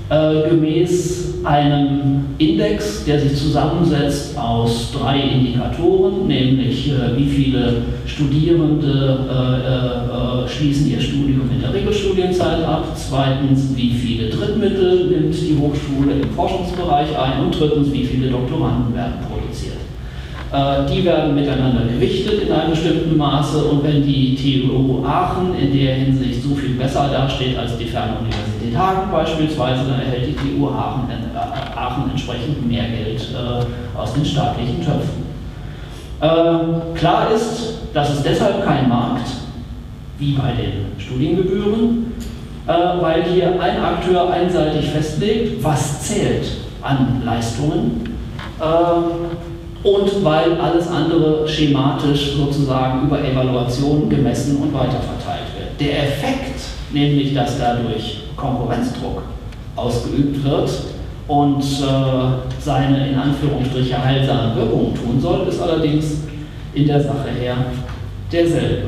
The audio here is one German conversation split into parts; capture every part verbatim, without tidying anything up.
äh, gemäß einem Index, der sich zusammensetzt aus drei Indikatoren, nämlich äh, wie viele Studierende äh, äh, schließen ihr Studium in der Regelstudienzeit ab, zweitens, wie viele Drittmittel nimmt die Hochschule im Forschungsbereich ein und drittens, wie viele Doktoranden werden produziert. Äh, die werden miteinander gewichtet in einem bestimmten Maße und wenn die T U Aachen in der Hinsicht so viel besser dasteht als die Fernuniversität Hagen beispielsweise, dann erhält die T U Aachen, äh, Aachen entsprechend mehr Geld äh, aus den staatlichen Töpfen. Äh, klar ist, dass es deshalb kein Markt, wie bei den Studiengebühren, äh, weil hier ein Akteur einseitig festlegt, was zählt an Leistungen, äh, und weil alles andere schematisch sozusagen über Evaluation gemessen und weiterverteilt wird. Der Effekt, nämlich dass dadurch Konkurrenzdruck ausgeübt wird und äh, seine in Anführungsstriche heilsame Wirkung tun soll, ist allerdings in der Sache her derselbe.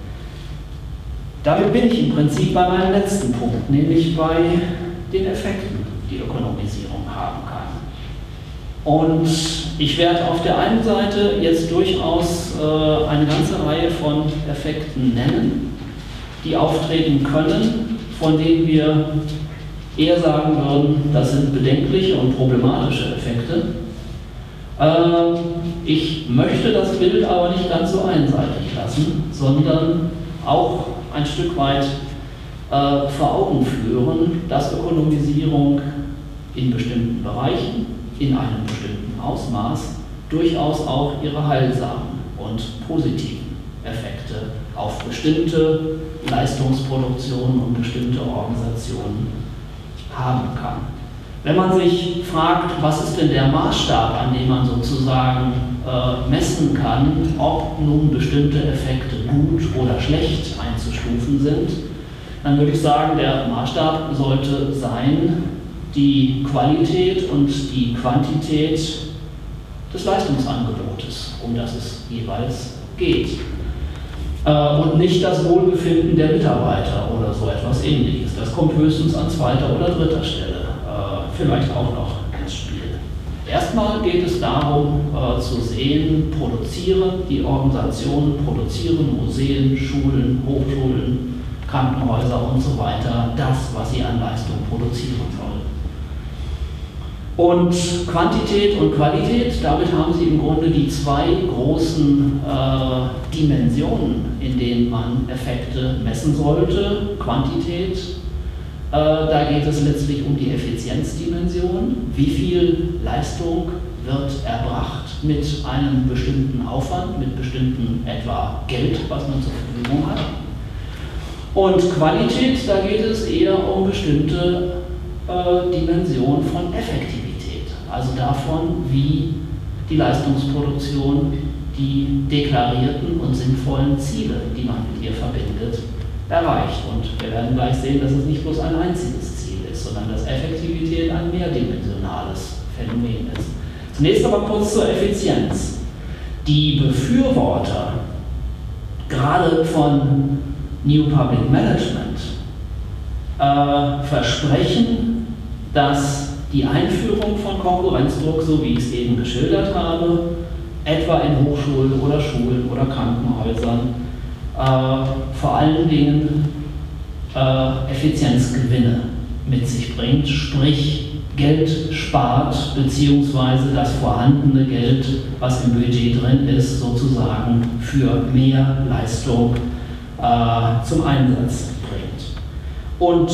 Damit bin ich im Prinzip bei meinem letzten Punkt, nämlich bei den Effekten, die Ökonomisierung haben kann. Und ich werde auf der einen Seite jetzt durchaus äh, eine ganze Reihe von Effekten nennen, die auftreten können, von denen wir eher sagen würden, das sind bedenkliche und problematische Effekte. Äh, ich möchte das Bild aber nicht ganz so einseitig lassen, sondern auch ein Stück weit äh, vor Augen führen, dass Ökonomisierung in bestimmten Bereichen, in einem bestimmten Ausmaß, durchaus auch ihre heilsamen und positiven Effekte auf bestimmte Leistungsproduktionen und bestimmte Organisationen haben kann. Wenn man sich fragt, was ist denn der Maßstab, an dem man sozusagen äh, messen kann, ob nun bestimmte Effekte gut oder schlecht einzustufen sind, dann würde ich sagen, der Maßstab sollte sein, die Qualität und die Quantität des Leistungsangebotes, um das es jeweils geht. Äh, und nicht das Wohlbefinden der Mitarbeiter oder so etwas Ähnliches. Das kommt höchstens an zweiter oder dritter Stelle, äh, vielleicht auch noch ins Spiel. Erstmal geht es darum, äh, zu sehen, produzieren die Organisationen, produzieren Museen, Schulen, Hochschulen, Krankenhäuser und so weiter das, was sie an Leistung produzieren sollen. Und Quantität und Qualität, damit haben Sie im Grunde die zwei großen äh, Dimensionen, in denen man Effekte messen sollte. Quantität, äh, da geht es letztlich um die Effizienzdimension. Wie viel Leistung wird erbracht mit einem bestimmten Aufwand, mit bestimmten etwa Geld, was man zur Verfügung hat. Und Qualität, da geht es eher um bestimmte äh, Dimension von Effektivität. Also davon, wie die Leistungsproduktion die deklarierten und sinnvollen Ziele, die man mit ihr verbindet, erreicht. Und wir werden gleich sehen, dass es nicht bloß ein einziges Ziel ist, sondern dass Effektivität ein mehrdimensionales Phänomen ist. Zunächst aber kurz zur Effizienz. Die Befürworter, gerade von New Public Management, äh, versprechen, dass die Einführung von Konkurrenzdruck, so wie ich es eben geschildert habe, etwa in Hochschulen oder Schulen oder Krankenhäusern, äh, vor allen Dingen äh, Effizienzgewinne mit sich bringt, sprich Geld spart, beziehungsweise das vorhandene Geld, was im Budget drin ist, sozusagen für mehr Leistung äh, zum Einsatz bringt. Und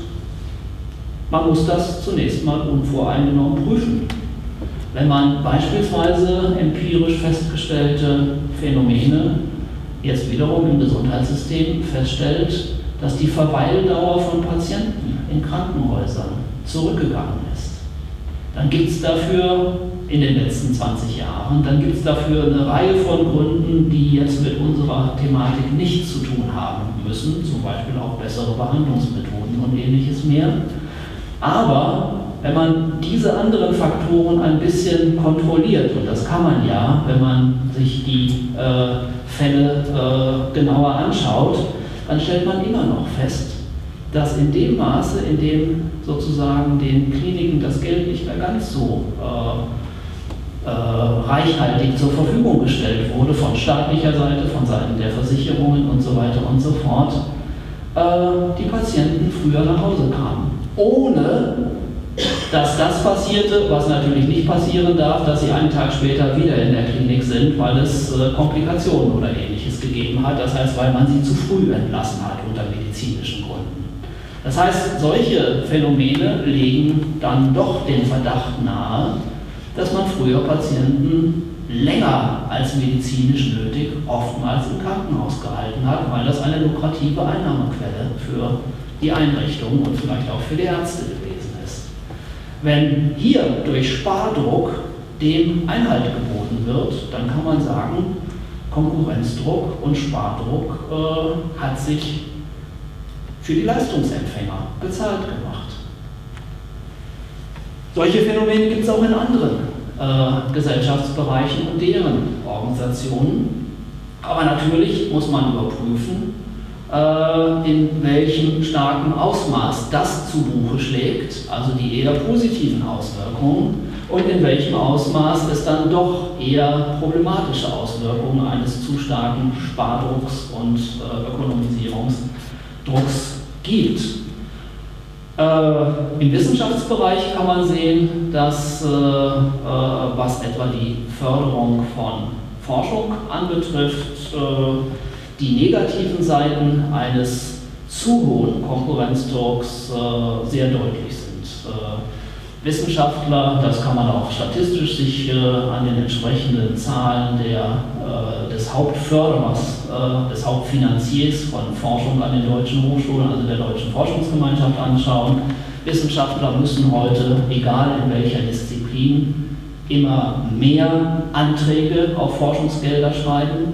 man muss das zunächst mal unvoreingenommen prüfen. Wenn man beispielsweise empirisch festgestellte Phänomene jetzt wiederum im Gesundheitssystem feststellt, dass die Verweildauer von Patienten in Krankenhäusern zurückgegangen ist, dann gibt es dafür in den letzten zwanzig Jahren, dann gibt es dafür eine Reihe von Gründen, die jetzt mit unserer Thematik nichts zu tun haben müssen, zum Beispiel auch bessere Behandlungsmethoden und ähnliches mehr. Aber wenn man diese anderen Faktoren ein bisschen kontrolliert, und das kann man ja, wenn man sich die äh, Fälle äh, genauer anschaut, dann stellt man immer noch fest, dass in dem Maße, in dem sozusagen den Kliniken das Geld nicht mehr ganz so äh, äh, reichhaltig zur Verfügung gestellt wurde, von staatlicher Seite, von Seiten der Versicherungen und so weiter und so fort, äh, die Patienten früher nach Hause kamen. Ohne dass das passierte, was natürlich nicht passieren darf, dass sie einen Tag später wieder in der Klinik sind, weil es äh, Komplikationen oder Ähnliches gegeben hat. Das heißt, weil man sie zu früh entlassen hat unter medizinischen Gründen. Das heißt, solche Phänomene legen dann doch den Verdacht nahe, dass man früher Patienten länger als medizinisch nötig oftmals im Krankenhaus gehalten hat, weil das eine lukrative Einnahmequelle für die Einrichtung und vielleicht auch für die Ärzte gewesen ist. Wenn hier durch Spardruck dem Einhalt geboten wird, dann kann man sagen, Konkurrenzdruck und Spardruck äh, hat sich für die Leistungsempfänger bezahlt gemacht. Solche Phänomene gibt es auch in anderen äh, Gesellschaftsbereichen und deren Organisationen. Aber natürlich muss man überprüfen, äh, in welchem starken Ausmaß das zu Buche schlägt, also die eher positiven Auswirkungen, und in welchem Ausmaß es dann doch eher problematische Auswirkungen eines zu starken Spardrucks und äh, Ökonomisierungsdrucks gibt. Äh, Im Wissenschaftsbereich kann man sehen, dass, äh, äh, was etwa die Förderung von Forschung anbetrifft, äh, die negativen Seiten eines zu hohen Konkurrenzdrucks äh, sehr deutlich sind. Äh, Wissenschaftler, das kann man auch statistisch sich äh, an den entsprechenden Zahlen der, äh, des Hauptförderers, äh, des Hauptfinanziers von Forschung an den deutschen Hochschulen, also der Deutschen Forschungsgemeinschaft, anschauen. Wissenschaftler müssen heute, egal in welcher Disziplin, immer mehr Anträge auf Forschungsgelder schreiben.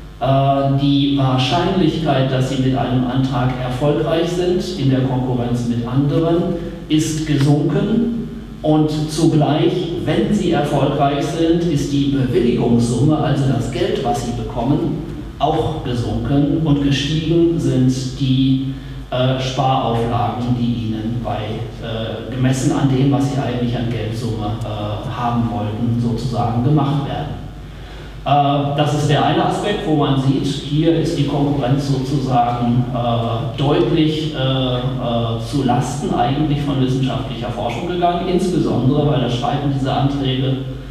Äh, die Wahrscheinlichkeit, dass sie mit einem Antrag erfolgreich sind in der Konkurrenz mit anderen, ist gesunken. Und zugleich, wenn sie erfolgreich sind, ist die Bewilligungssumme, also das Geld, was sie bekommen, auch gesunken, und gestiegen sind die äh, Sparauflagen, die ihnen bei, äh, gemessen an dem, was sie eigentlich an Geldsumme äh, haben wollten, sozusagen gemacht werden. Äh, das ist der eine Aspekt, wo man sieht, hier ist die Konkurrenz sozusagen äh, deutlich äh, äh, zu Lasten eigentlich von wissenschaftlicher Forschung gegangen, insbesondere weil das Schreiben dieser Anträge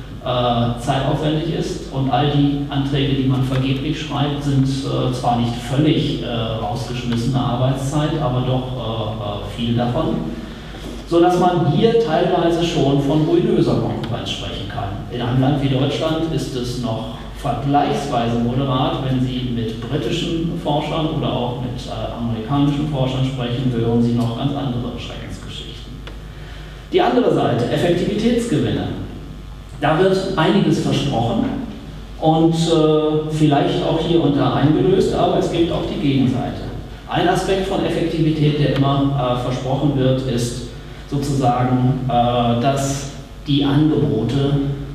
äh, zeitaufwendig ist, und all die Anträge, die man vergeblich schreibt, sind äh, zwar nicht völlig äh, rausgeschmissene Arbeitszeit, aber doch äh, viel davon, sodass man hier teilweise schon von ruinöser Konkurrenz sprechen kann. In einem Land wie Deutschland ist es noch vergleichsweise moderat. Wenn Sie mit britischen Forschern oder auch mit äh, amerikanischen Forschern sprechen, hören Sie noch ganz andere Schreckensgeschichten. Die andere Seite, Effektivitätsgewinne. Da wird einiges versprochen und äh, vielleicht auch hier und da eingelöst, aber es gibt auch die Gegenseite. Ein Aspekt von Effektivität, der immer äh, versprochen wird, ist sozusagen, äh, dass die Angebote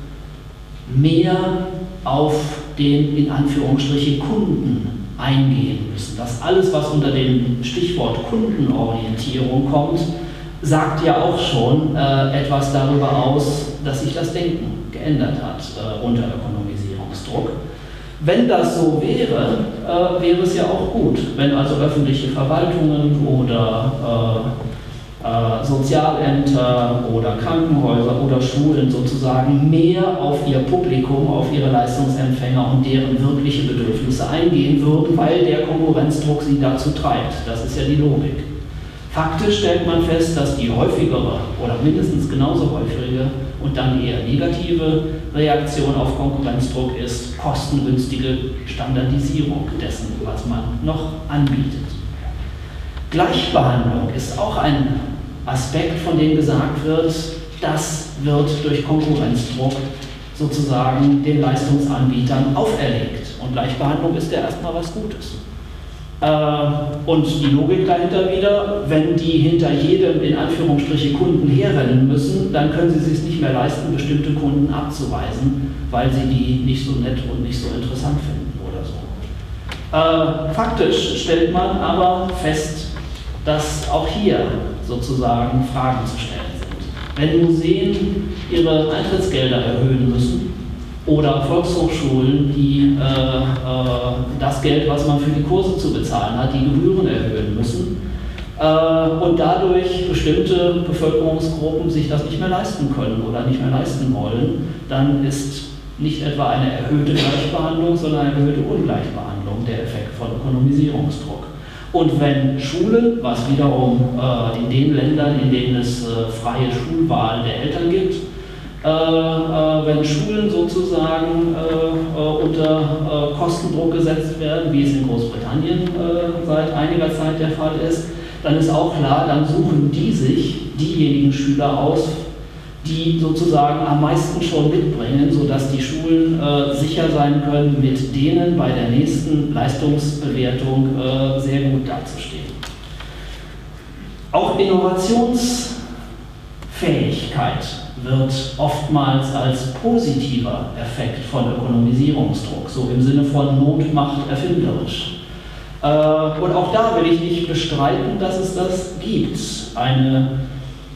mehr auf den, in Anführungsstrichen, Kunden eingehen müssen. Das alles, was unter dem Stichwort Kundenorientierung kommt, sagt ja auch schon äh, etwas darüber aus, dass sich das Denken geändert hat äh, unter Ökonomisierungsdruck. Wenn das so wäre, äh, wäre es ja auch gut, wenn also öffentliche Verwaltungen oder äh, äh, Sozialämter oder Krankenhäuser oder Schulen sozusagen mehr auf ihr Publikum, auf ihre Leistungsempfänger und deren wirkliche Bedürfnisse eingehen würden, weil der Konkurrenzdruck sie dazu treibt. Das ist ja die Logik. Faktisch stellt man fest, dass die häufigere oder mindestens genauso häufige und dann eher negative Reaktion auf Konkurrenzdruck ist kostengünstige Standardisierung dessen, was man noch anbietet. Gleichbehandlung ist auch ein Aspekt, von dem gesagt wird, das wird durch Konkurrenzdruck sozusagen den Leistungsanbietern auferlegt. Und Gleichbehandlung ist ja erstmal was Gutes. Und die Logik dahinter wieder, wenn die hinter jedem in Anführungsstriche Kunden herrennen müssen, dann können sie es sich nicht mehr leisten, bestimmte Kunden abzuweisen, weil sie die nicht so nett und nicht so interessant finden oder so. Äh, faktisch stellt man aber fest, dass auch hier sozusagen Fragen zu stellen sind. Wenn Museen ihre Eintrittsgelder erhöhen müssen oder Volkshochschulen, die äh, äh, das Geld, was man für die Kurse zu bezahlen hat, die Gebühren erhöhen müssen äh, und dadurch bestimmte Bevölkerungsgruppen sich das nicht mehr leisten können oder nicht mehr leisten wollen, dann ist nicht etwa eine erhöhte Gleichbehandlung, sondern eine erhöhte Ungleichbehandlung der Effekt von Ökonomisierungsdruck. Und wenn Schulen, was wiederum äh, in den Ländern, in denen es äh, freie Schulwahl der Eltern gibt, äh, äh, wenn Schulen sozusagen äh, äh, unter äh, Kostendruck gesetzt werden, wie es in Großbritannien äh, seit einiger Zeit der Fall ist, dann ist auch klar, dann suchen die sich diejenigen Schüler aus, die sozusagen am meisten schon mitbringen, sodass die Schulen äh, sicher sein können, mit denen bei der nächsten Leistungsbewertung äh, sehr gut dazustehen. Auch Innovationsfähigkeit wird oftmals als positiver Effekt von Ökonomisierungsdruck, so im Sinne von Not macht erfinderisch. Äh, und auch da will ich nicht bestreiten, dass es das gibt. Eine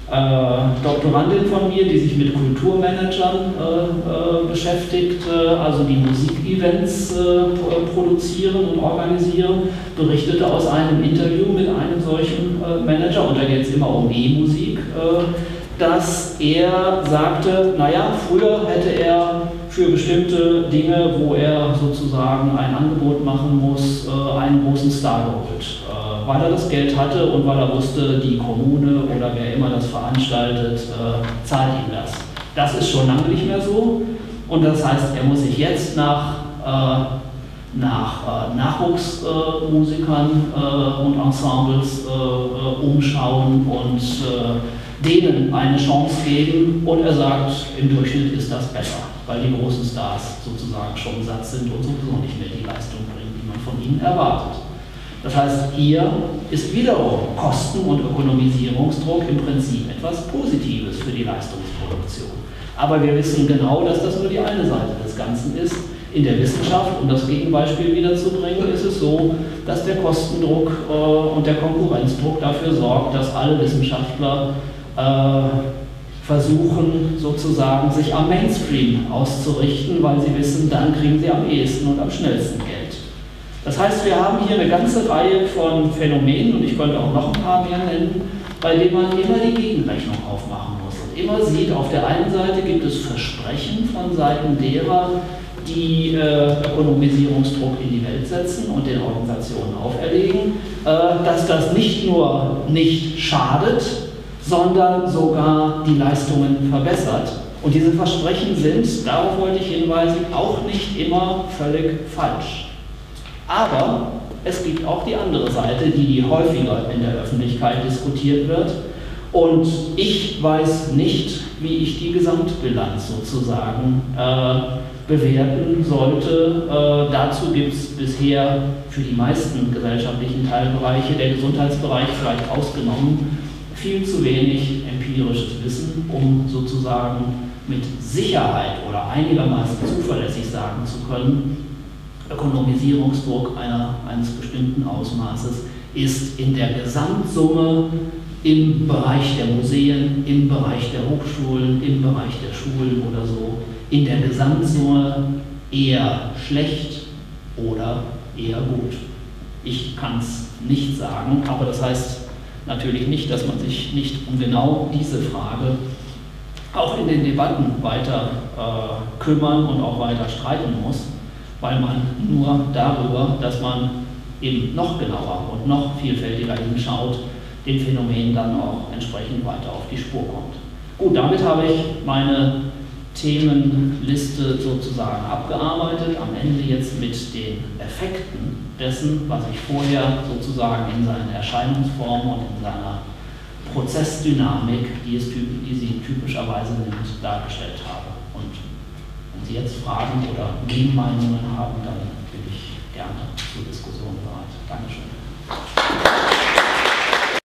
Äh, Doktorandin von mir, die sich mit Kulturmanagern äh, äh, beschäftigt, äh, also die Musikevents äh, produzieren und organisieren, berichtete aus einem Interview mit einem solchen äh, Manager, und da geht es immer um E-Musik, äh, dass er sagte, naja, früher hätte er für bestimmte Dinge, wo er sozusagen ein Angebot machen muss, äh, einen großen Star geholt. Äh, weil er das Geld hatte und weil er wusste, die Kommune oder wer immer das veranstaltet, äh, zahlt ihm das. Das ist schon lange nicht mehr so, und das heißt, er muss sich jetzt nach, äh, nach äh, Nachwuchsmusikern äh, und Ensembles äh, umschauen und äh, denen eine Chance geben, und er sagt, im Durchschnitt ist das besser, weil die großen Stars sozusagen schon satt sind und sowieso nicht mehr die Leistung bringen, die man von ihnen erwartet. Das heißt, hier ist wiederum Kosten- und Ökonomisierungsdruck im Prinzip etwas Positives für die Leistungsproduktion. Aber wir wissen genau, dass das nur die eine Seite des Ganzen ist. In der Wissenschaft, um das Gegenbeispiel wiederzubringen, ist es so, dass der Kostendruck äh, und der Konkurrenzdruck dafür sorgt, dass alle Wissenschaftler äh, versuchen, sozusagen sich am Mainstream auszurichten, weil sie wissen, dann kriegen sie am ehesten und am schnellsten Geld. Das heißt, wir haben hier eine ganze Reihe von Phänomenen, und ich könnte auch noch ein paar mehr nennen, bei denen man immer die Gegenrechnung aufmachen muss und immer sieht, auf der einen Seite gibt es Versprechen von Seiten derer, die äh, Ökonomisierungsdruck in die Welt setzen und den Organisationen auferlegen, äh, dass das nicht nur nicht schadet, sondern sogar die Leistungen verbessert. Und diese Versprechen sind, darauf wollte ich hinweisen, auch nicht immer völlig falsch. Aber es gibt auch die andere Seite, die häufiger in der Öffentlichkeit diskutiert wird. Und ich weiß nicht, wie ich die Gesamtbilanz sozusagen äh, bewerten sollte. Äh, dazu gibt es bisher für die meisten gesellschaftlichen Teilbereiche, der Gesundheitsbereich vielleicht ausgenommen, viel zu wenig empirisches Wissen, um sozusagen mit Sicherheit oder einigermaßen zuverlässig sagen zu können, Ökonomisierungsdruck einer, eines bestimmten Ausmaßes ist in der Gesamtsumme im Bereich der Museen, im Bereich der Hochschulen, im Bereich der Schulen oder so, in der Gesamtsumme eher schlecht oder eher gut. Ich kann es nicht sagen, aber das heißt natürlich nicht, dass man sich nicht um genau diese Frage auch in den Debatten weiter äh, kümmern und auch weiter streiten muss, weil man nur darüber, dass man eben noch genauer und noch vielfältiger hinschaut, den Phänomenen dann auch entsprechend weiter auf die Spur kommt. Gut, damit habe ich meine Themenliste sozusagen abgearbeitet, am Ende jetzt mit den Effekten dessen, was ich vorher sozusagen in seinen Erscheinungsformen und in seiner Prozessdynamik, die, es, die sie typischerweise nimmt, dargestellt habe. Und wenn Sie jetzt Fragen oder Gegenmeinungen haben, dann bin ich gerne zur Diskussion bereit. Dankeschön.